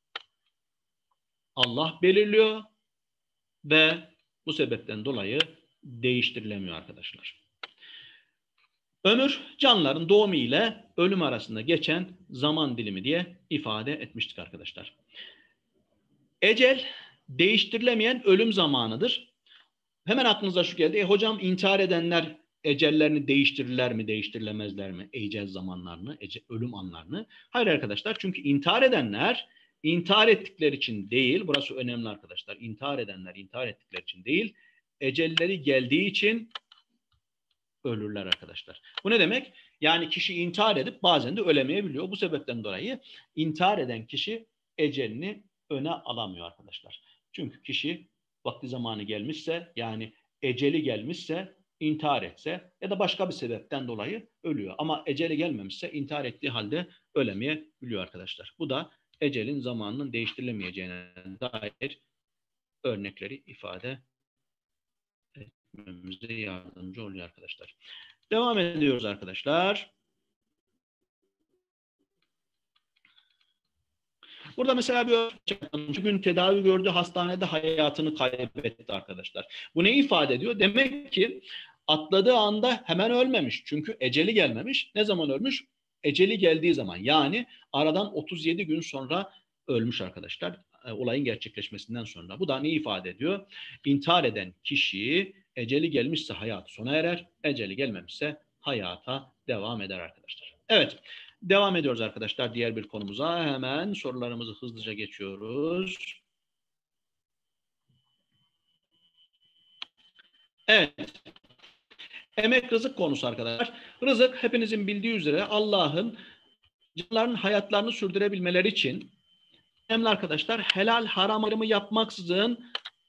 Allah belirliyor ve bu sebepten dolayı değiştirilemiyor arkadaşlar. Ömür, canlıların doğumu ile ölüm arasında geçen zaman dilimi diye ifade etmiştik arkadaşlar. Ecel, değiştirilemeyen ölüm zamanıdır. Hemen aklınıza şu geldi. E, hocam intihar edenler ecellerini değiştirirler mi, değiştirilemezler mi? Ecel zamanlarını, ece, ölüm anlarını. Hayır arkadaşlar, çünkü intihar edenler intihar ettikleri için değil, burası önemli arkadaşlar. İntihar edenler intihar ettikleri için değil, ecelleri geldiği için ölürler arkadaşlar. Bu ne demek? Yani kişi intihar edip bazen de ölemeyebiliyor. Bu sebepten dolayı intihar eden kişi ecelini öne alamıyor arkadaşlar. Çünkü kişi vakti zamanı gelmişse, yani eceli gelmişse, intihar etse ya da başka bir sebepten dolayı ölüyor. Ama eceli gelmemişse intihar ettiği halde ölemeyebiliyor arkadaşlar. Bu da ecelin zamanının değiştirilemeyeceğine dair örnekleri ifade etmemize yardımcı oluyor arkadaşlar. Devam ediyoruz arkadaşlar. Burada mesela bir gün tedavi gördü, hastanede hayatını kaybetti arkadaşlar. Bu ne ifade ediyor? Demek ki atladığı anda hemen ölmemiş. Çünkü eceli gelmemiş. Ne zaman ölmüş? Eceli geldiği zaman. Yani aradan otuz yedi gün sonra ölmüş arkadaşlar. Olayın gerçekleşmesinden sonra. Bu da ne ifade ediyor? İntihar eden kişi eceli gelmişse hayatı sona erer. Eceli gelmemişse hayata devam eder arkadaşlar. Evet. Devam ediyoruz arkadaşlar diğer bir konumuza. Hemen sorularımızı hızlıca geçiyoruz. Evet. Emek rızık konusu arkadaşlar. Rızık hepinizin bildiği üzere Allah'ın canlıların hayatlarını sürdürebilmeleri için önemli arkadaşlar helal haram ayrımı yapmaksızın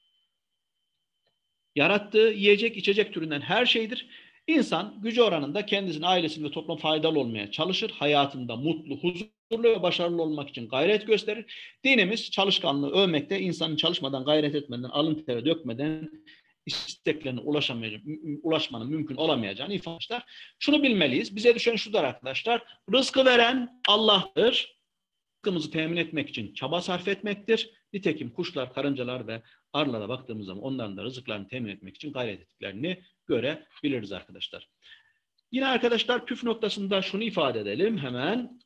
yarattığı yiyecek içecek türünden her şeydir. İnsan gücü oranında kendisine, ailesine ve toplum faydalı olmaya çalışır. Hayatında mutlu, huzurlu ve başarılı olmak için gayret gösterir. Dinimiz çalışkanlığı övmekte, insanın çalışmadan, gayret etmeden, alın teri dökmeden isteklerine ulaşmanın mümkün olamayacağını ifade eder. Şunu bilmeliyiz. Bize düşen şudur arkadaşlar. Rızkı veren Allah'tır. Rızkımızı temin etmek için çaba sarf etmektir. Nitekim kuşlar, karıncalar ve arılara baktığımız zaman onların da rızıklarını temin etmek için gayret ettiklerini görebiliriz arkadaşlar. Yine arkadaşlar püf noktasında şunu ifade edelim hemen.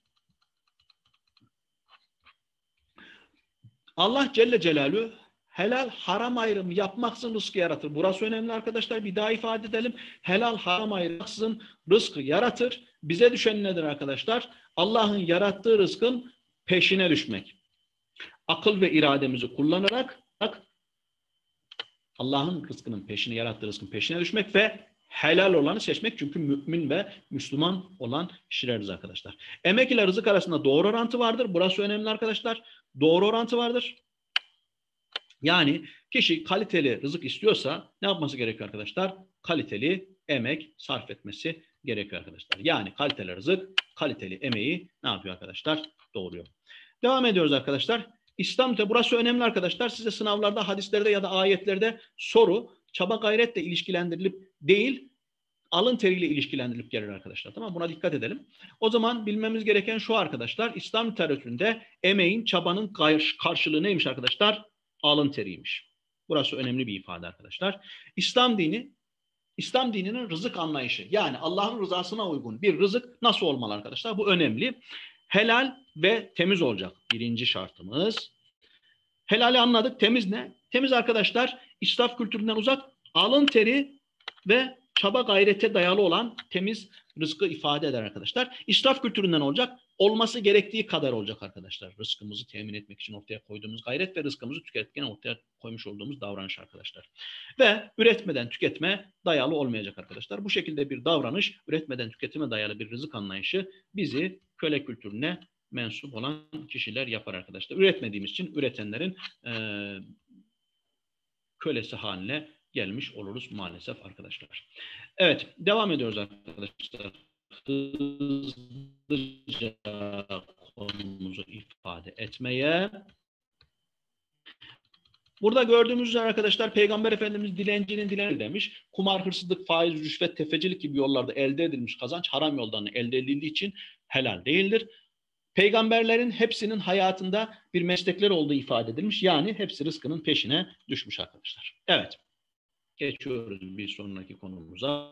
Allah Celle Celaluhu helal haram ayrımı yapmaksızın rızkı yaratır. Burası önemli arkadaşlar. Bir daha ifade edelim. Helal haram ayrımı rızkı yaratır. Bize düşen nedir arkadaşlar? Allah'ın yarattığı rızkın peşine düşmek. Akıl ve irademizi kullanarak Allah'ın rızkının peşine, yarattığı rızkın peşine düşmek ve helal olanı seçmek. Çünkü mümin ve Müslüman olan kişileriz arkadaşlar. Emek ile rızık arasında doğru orantı vardır. Burası önemli arkadaşlar. Doğru orantı vardır. Yani kişi kaliteli rızık istiyorsa ne yapması gerekiyor arkadaşlar? Kaliteli emek sarf etmesi gerekiyor arkadaşlar. Yani kaliteli rızık, kaliteli emeği ne yapıyor arkadaşlar? Doğuruyor. Devam ediyoruz arkadaşlar. İslam'da burası önemli arkadaşlar. Size sınavlarda, hadislerde ya da ayetlerde soru, çaba gayretle ilişkilendirilip değil, alın teriyle ilişkilendirilip gelir arkadaşlar. Tamam, buna dikkat edelim. O zaman bilmemiz gereken şu arkadaşlar. İslam literatüründe emeğin, çabanın karşılığı neymiş arkadaşlar? Alın teriymiş. Burası önemli bir ifade arkadaşlar. İslam dini, İslam dininin rızık anlayışı. Yani Allah'ın rızasına uygun bir rızık nasıl olmalı arkadaşlar? Bu önemli. Helal ve temiz olacak. Birinci şartımız. Helali anladık. Temiz ne? Temiz arkadaşlar israf kültüründen uzak, alın teri ve çaba gayrete dayalı olan temiz rızkı ifade eder arkadaşlar. İsraf kültüründen olacak. Olması gerektiği kadar olacak arkadaşlar. Rızkımızı temin etmek için ortaya koyduğumuz gayret ve rızkımızı tüketirken ortaya koymuş olduğumuz davranış arkadaşlar. Ve üretmeden tüketme dayalı olmayacak arkadaşlar. Bu şekilde bir davranış, üretmeden tüketime dayalı bir rızık anlayışı bizi köle kültürüne mensup olan kişiler yapar arkadaşlar. Üretmediğimiz için üretenlerin e, kölesi haline gelmiş oluruz maalesef arkadaşlar. Evet, devam ediyoruz arkadaşlar. Hızlıca konumuzu ifade etmeye. Burada gördüğümüz üzere arkadaşlar Peygamber Efendimiz dilencinin dilenci demiş. Kumar, hırsızlık, faiz, rüşvet, tefecilik gibi yollarda elde edilmiş kazanç haram yoldan elde edildiği için helal değildir. Peygamberlerin hepsinin hayatında bir meslekleri olduğu ifade edilmiş. Yani hepsi rızkının peşine düşmüş arkadaşlar. Evet. Geçiyoruz bir sonraki konumuza.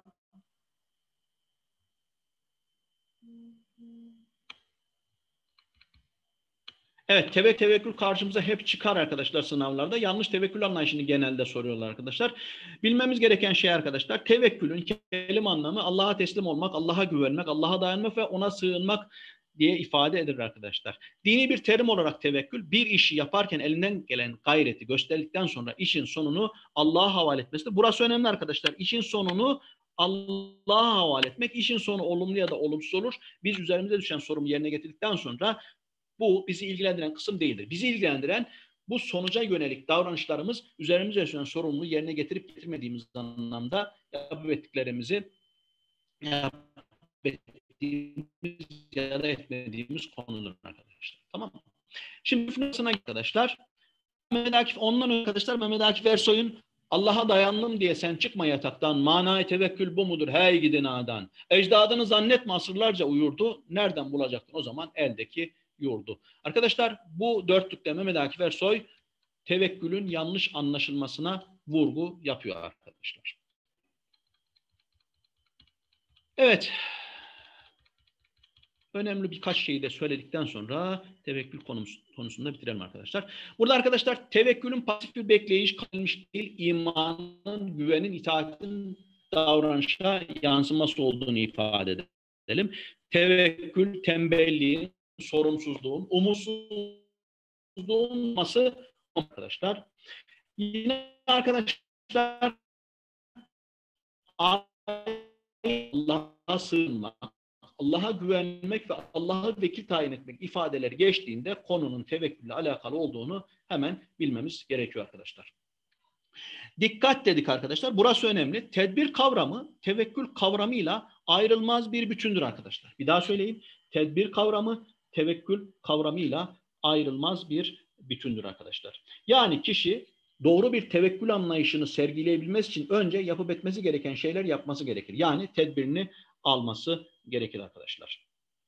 Evet, tevekkül, tevekkül karşımıza hep çıkar arkadaşlar sınavlarda. Yanlış tevekkül anlayışını genelde soruyorlar arkadaşlar. Bilmemiz gereken şey arkadaşlar, tevekkülün kelime anlamı Allah'a teslim olmak, Allah'a güvenmek, Allah'a dayanmak ve ona sığınmak diye ifade edilir arkadaşlar. Dini bir terim olarak tevekkül, bir işi yaparken elinden gelen gayreti gösterdikten sonra işin sonunu Allah'a havale etmesidir. Burası önemli arkadaşlar. İşin sonunu Allah'a havale etmek, işin sonu olumlu ya da olumsuz olur. Biz üzerimize düşen sorumluluğu yerine getirdikten sonra bu bizi ilgilendiren kısım değildir. Bizi ilgilendiren bu sonuca yönelik davranışlarımız, üzerimize düşen sorumluluğu yerine getirip getirmediğimiz anlamda yapıp ettiklerimizi yapıp ettiğimiz ya da etmediğimiz konudur arkadaşlar. Tamam mı? Şimdi fırsatına arkadaşlar, Mehmet Akif, ondan önce arkadaşlar Mehmet Akif Ersoy'un Allah'a dayandım diye sen çıkma yataktan, manayı tevekkül bu mudur hey gidin adan. Ecdadını zannetme asırlarca uyurdu, nereden bulacaktın o zaman eldeki yurdu. Arkadaşlar bu dörtlükte Mehmet Akif Ersoy tevekkülün yanlış anlaşılmasına vurgu yapıyor arkadaşlar. Evet. Önemli birkaç şeyi de söyledikten sonra tevekkül konusunda bitirelim arkadaşlar. Burada arkadaşlar tevekkülün pasif bir bekleyiş, kalmış değil, imanın, güvenin, itaatin davranışa yansıması olduğunu ifade edelim. Tevekkül, tembelliğin, sorumsuzluğun, umutsuzluğun olması arkadaşlar. Yine arkadaşlar Allah'a sığınmak, Allah'a güvenmek ve Allah'a vekil tayin etmek ifadeleri geçtiğinde konunun tevekkülle alakalı olduğunu hemen bilmemiz gerekiyor arkadaşlar. Dikkat dedik arkadaşlar. Burası önemli. Tedbir kavramı tevekkül kavramıyla ayrılmaz bir bütündür arkadaşlar. Bir daha söyleyeyim. Tedbir kavramı tevekkül kavramıyla ayrılmaz bir bütündür arkadaşlar. Yani kişi doğru bir tevekkül anlayışını sergileyebilmesi için önce yapıp etmesi gereken şeyler yapması gerekir. Yani tedbirini alması gerekir arkadaşlar.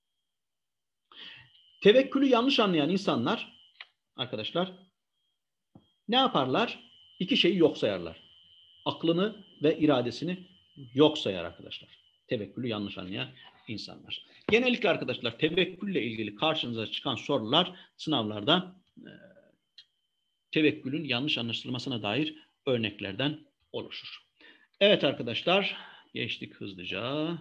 Tevekkülü yanlış anlayan insanlar arkadaşlar ne yaparlar? İki şeyi yok sayarlar. Aklını ve iradesini yok sayar arkadaşlar. Tevekkülü yanlış anlayan insanlar. Genellikle arkadaşlar tevekkülle ilgili karşınıza çıkan sorular sınavlarda e, tevekkülün yanlış anlaşılmasına dair örneklerden oluşur. Evet arkadaşlar, geçtik hızlıca.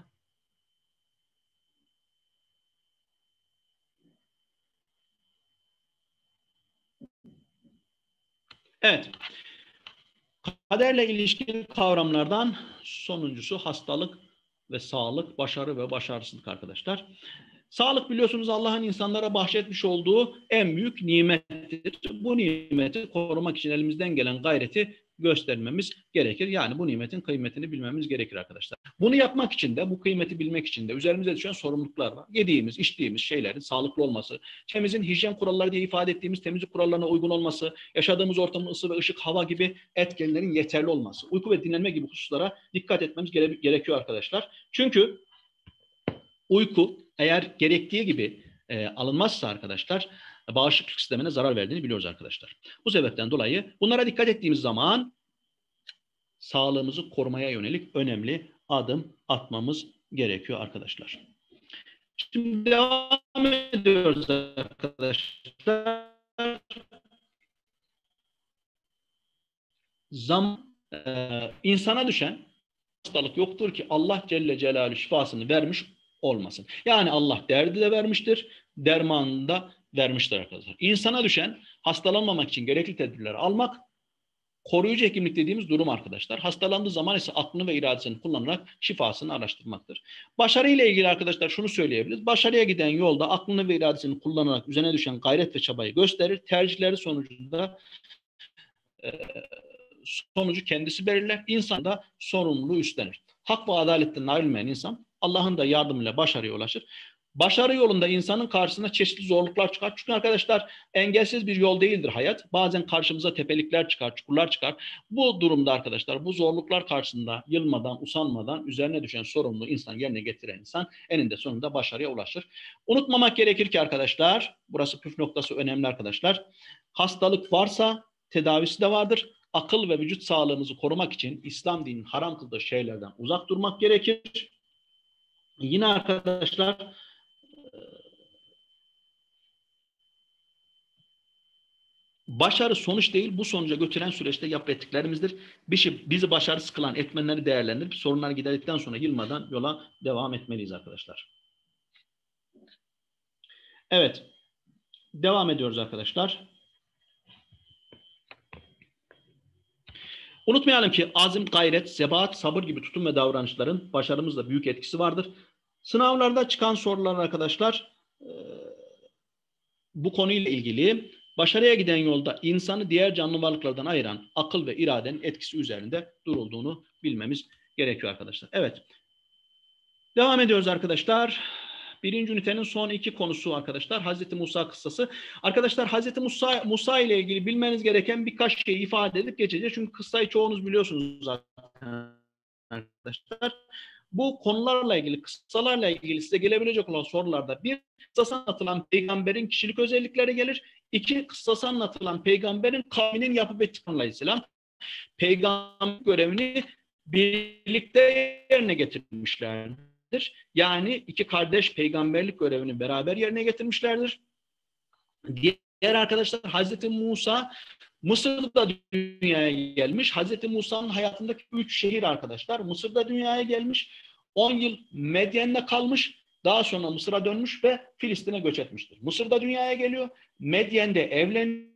Evet. Kaderle ilişkili kavramlardan sonuncusu hastalık ve sağlık, başarı ve başarısızlık arkadaşlar. Sağlık biliyorsunuz Allah'ın insanlara bahşetmiş olduğu en büyük nimettir. Bu nimeti korumak için elimizden gelen gayreti göstermemiz gerekir. Yani bu nimetin kıymetini bilmemiz gerekir arkadaşlar. Bunu yapmak için de, bu kıymeti bilmek için de üzerimize düşen sorumluluklar var. Yediğimiz, içtiğimiz şeylerin sağlıklı olması, çemizin hijyen kuralları diye ifade ettiğimiz temizlik kurallarına uygun olması, yaşadığımız ortamın ısı ve ışık, hava gibi etkenlerin yeterli olması, uyku ve dinlenme gibi hususlara dikkat etmemiz gere gerekiyor arkadaşlar. Çünkü uyku eğer gerektiği gibi e, alınmazsa arkadaşlar bağışıklık sistemine zarar verdiğini biliyoruz arkadaşlar. Bu sebepten dolayı bunlara dikkat ettiğimiz zaman sağlığımızı korumaya yönelik önemli adım atmamız gerekiyor arkadaşlar. Şimdi devam ediyoruz arkadaşlar. Zam, e, insana düşen hastalık yoktur ki Allah Celle Celaluhu şifasını vermiş olmasın. Yani Allah derdi de vermiştir, dermanını da vermiştir arkadaşlar. İnsana düşen hastalanmamak için gerekli tedbirleri almak, koruyucu hekimlik dediğimiz durum arkadaşlar. Hastalandığı zaman ise aklını ve iradesini kullanarak şifasını araştırmaktır. Başarı ile ilgili arkadaşlar şunu söyleyebiliriz. Başarıya giden yolda aklını ve iradesini kullanarak üzerine düşen gayret ve çabayı gösterir. Tercihleri sonucunda e, sonucu kendisi belirler. İnsan da sorumluluğu üstlenir. Hak ve adaletten ayrılmayan insan Allah'ın da yardımıyla başarıya ulaşır. Başarı yolunda insanın karşısına çeşitli zorluklar çıkar. Çünkü arkadaşlar engelsiz bir yol değildir hayat. Bazen karşımıza tepelikler çıkar, çukurlar çıkar. Bu durumda arkadaşlar bu zorluklar karşısında yılmadan, usanmadan üzerine düşen sorumluluğu insan yerine getiren insan eninde sonunda başarıya ulaşır. Unutmamak gerekir ki arkadaşlar, burası püf noktası önemli arkadaşlar. Hastalık varsa tedavisi de vardır. Akıl ve vücut sağlığımızı korumak için İslam dininin haram kıldığı şeylerden uzak durmak gerekir. Yine arkadaşlar başarı sonuç değil, bu sonuca götüren süreçte yap ettiklerimizdir. Bizi başarısız kılan etmenleri değerlendirip sorunları giderdikten sonra yılmadan yola devam etmeliyiz arkadaşlar. Evet, devam ediyoruz arkadaşlar. Unutmayalım ki azim, gayret, sebat, sabır gibi tutum ve davranışların başarımızda büyük etkisi vardır. Sınavlarda çıkan sorular arkadaşlar bu konuyla ilgili başarıya giden yolda insanı diğer canlı varlıklardan ayıran akıl ve iradenin etkisi üzerinde durulduğunu bilmemiz gerekiyor arkadaşlar. Evet. Devam ediyoruz arkadaşlar. Birinci ünitenin son iki konusu arkadaşlar. Hazreti Musa kıssası. Arkadaşlar Hazreti Musa, Musa ile ilgili bilmeniz gereken birkaç şey ifade edip geçeceğiz. Çünkü kıssayı çoğunuz biliyorsunuz zaten arkadaşlar. Bu konularla ilgili, kıssalarla ilgili size gelebilecek olan sorularda bir, kıssası anlatılan peygamberin kişilik özellikleri gelir. İki, kıssası anlatılan peygamberin kavminin yapı ve tipini aleyhisselam peygamber görevini birlikte yerine getirmişlerdir. Yani iki kardeş peygamberlik görevini beraber yerine getirmişlerdir. Diğer arkadaşlar Hazreti Musa Mısır'da dünyaya gelmiş. Hazreti Musa'nın hayatındaki üç şehir arkadaşlar. Mısır'da dünyaya gelmiş. on yıl Medyen'de kalmış. Daha sonra Mısır'a dönmüş ve Filistin'e göç etmiştir. Mısır'da dünyaya geliyor. Medyen'de evleniyor.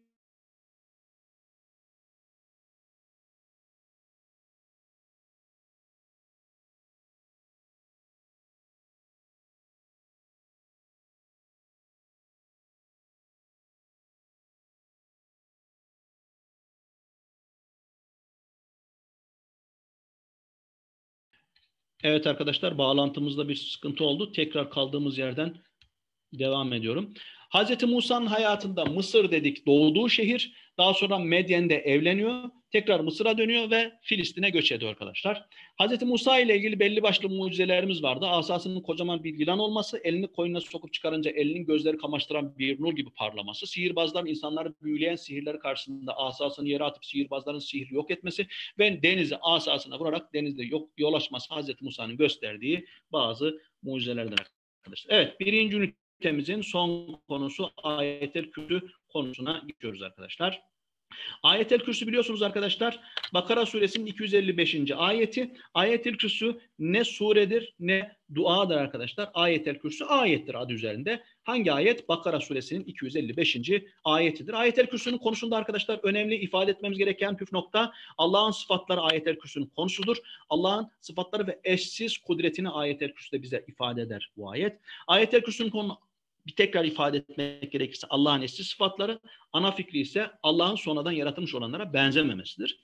Evet arkadaşlar, bağlantımızda bir sıkıntı oldu. Tekrar kaldığımız yerden devam ediyorum. Hazreti Musa'nın hayatında Mısır dedik doğduğu şehir. Daha sonra Medyen'de evleniyor. Tekrar Mısır'a dönüyor ve Filistin'e göç ediyor arkadaşlar. Hazreti Musa ile ilgili belli başlı mucizelerimiz vardı. Asasının kocaman bir yılan olması, elini koynuna sokup çıkarınca elinin gözleri kamaştıran bir nur gibi parlaması, sihirbazların insanları büyüleyen sihirleri karşısında asasını yere atıp sihirbazların sihri yok etmesi ve denizi asasına vurarak denizde yok, yol açması Hazreti Musa'nın gösterdiği bazı mucizelerden arkadaşlar. Evet, birinci ünite Temizin son konusu Ayet-el Kürsü konusuna geçiyoruz arkadaşlar. Ayet-el Kürsü biliyorsunuz arkadaşlar Bakara suresinin iki yüz elli beşinci ayeti. Ayet-el Kürsü ne suredir ne duadır arkadaşlar. Ayet-el Kürsü ayettir adı üzerinde. Hangi ayet? Bakara suresinin iki yüz elli beşinci ayetidir. Ayet-el Kürsü'nün konusunda arkadaşlar önemli ifade etmemiz gereken püf nokta Allah'ın sıfatları Ayet-el Kürsü'nün konusudur. Allah'ın sıfatları ve eşsiz kudretini Ayet-el Kürsü'de bize ifade eder bu ayet. Ayet-el Kürsü'nün konu bir tekrar ifade etmek gerekirse Allah'ın eşsiz sıfatları, ana fikri ise Allah'ın sonradan yaratılmış olanlara benzememesidir.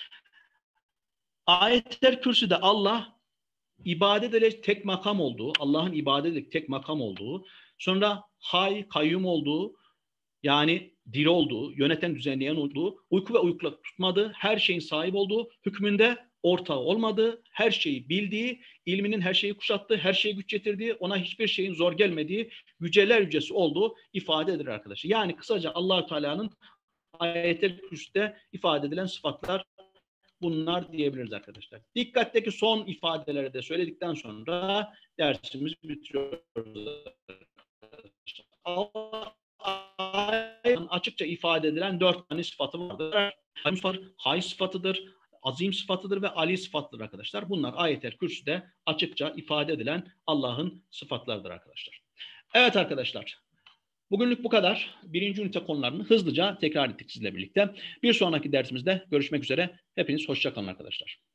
Ayet-el Kürsü'de Allah ibadet edilecek tek makam olduğu, Allah'ın ibadet edilecek tek makam olduğu, sonra hay, kayyum olduğu, yani diri olduğu, yöneten, düzenleyen olduğu, uyku ve uyku tutmadığı, her şeyin sahip olduğu, hükmünde ortağı olmadığı, her şeyi bildiği, ilminin her şeyi kuşattığı, her şeye güç getirdiği, ona hiçbir şeyin zor gelmediği, yüceler yücesi olduğu ifade edilir arkadaşlar. Yani kısaca Allah-u Teala'nın Ayet-el Kürsü'de ifade edilen sıfatlar bunlar diyebiliriz arkadaşlar. Dikkatteki son ifadeleri de söyledikten sonra dersimizi bitiriyoruz. Allah açıkça ifade edilen dört tane sıfatı vardır. Hay sıfatıdır, azim sıfatıdır ve ali sıfatıdır arkadaşlar. Bunlar Ayet-el Kürsü'de açıkça ifade edilen Allah'ın sıfatlarıdır arkadaşlar. Evet arkadaşlar, bugünlük bu kadar. Birinci ünite konularını hızlıca tekrar ettik sizle birlikte. Bir sonraki dersimizde görüşmek üzere. Hepiniz hoşça kalın arkadaşlar.